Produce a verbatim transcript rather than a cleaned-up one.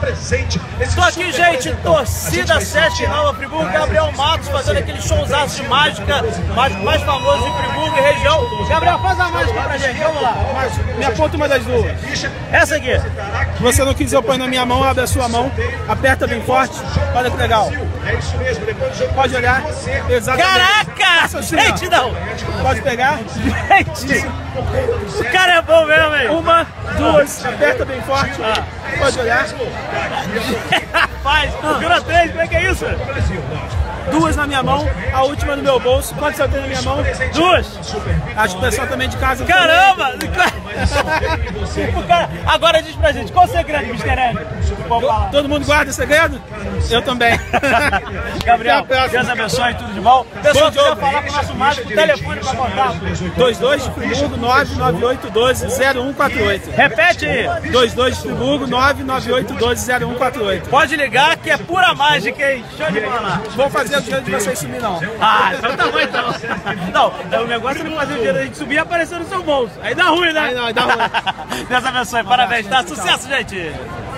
presente. Tô aqui, gente, torcida sete Nova Friburgo, Gabriel Matos fazendo aquele showzaço de mágica, mais, mais famoso de Friburgo e região. Gabriel, faz a mágica pra gente, vamos lá. Me aponta uma das duas. Essa aqui. Se você não quiser, eu ponho na minha mão, abre a sua mão, aperta bem forte, olha que legal. É isso mesmo, depois do jogo Pode olhar. Exatamente. Caraca! Assim, Gente, não! Pode pegar. Gente! O cara é bom mesmo, hein? Uma, duas, aperta bem forte. Ah. Pode olhar. Rapaz, virou três, como é que é isso? Duas na minha mão, a última no meu bolso. Quantas eu tenho na minha mão? Duas! Acho que o pessoal também de casa. Caramba! O cara, agora diz pra gente, qual o segredo, mister L? Todo mundo guarda segredo? Eu também. Gabriel, Deus abençoe, tudo de bom. Pessoal, quiser falar com o nosso mágico, telefone pra contato. dois dois de Friburgo, nove nove oito um dois zero um quatro oito. Repete aí. dois dois de Friburgo, nove nove oito um dois zero um quatro oito. Pode ligar que é pura mágica, hein? Show de bola. Vou fazer o dinheiro de vocês sumir, não. Ah, então tá bom então. Não, o negócio é não fazer o dinheiro da gente subir e aparecer no seu bolso. Aí dá ruim, né? Aí não, aí dá ruim. Deus abençoe, parabéns, tá? Sucesso, gente!